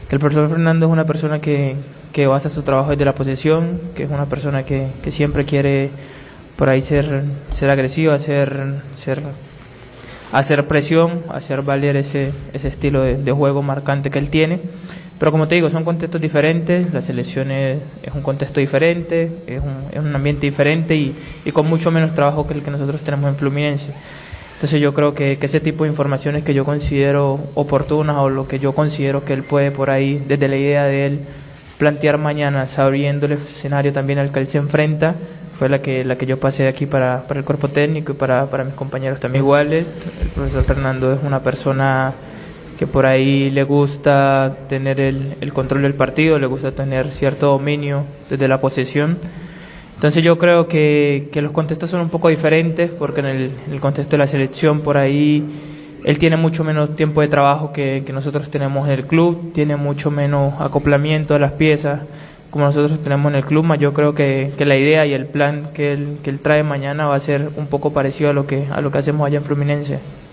que el profesor Fernando es una persona que basa su trabajo desde la posesión, que es una persona que siempre quiere por ahí ser agresivo, hacer presión, hacer valer ese estilo de juego marcante que él tiene. Pero como te digo, son contextos diferentes, la selección es un contexto diferente, es un ambiente diferente y con mucho menos trabajo que el que nosotros tenemos en Fluminense. Entonces yo creo que ese tipo de informaciones que yo considero oportunas o lo que yo considero que él puede por ahí, desde la idea de él plantear mañana, sabiendo el escenario también al que él se enfrenta, fue la que yo pasé aquí para el cuerpo técnico y para mis compañeros también iguales. El profesor Fernando es una persona que por ahí le gusta tener el control del partido, le gusta tener cierto dominio desde la posesión. Entonces yo creo que los contextos son un poco diferentes, porque en el contexto de la selección por ahí él tiene mucho menos tiempo de trabajo que nosotros tenemos en el club, tiene mucho menos acoplamiento de las piezas como nosotros tenemos en el club. Yo creo que la idea y el plan que él trae mañana va a ser un poco parecido a lo que hacemos allá en Fluminense.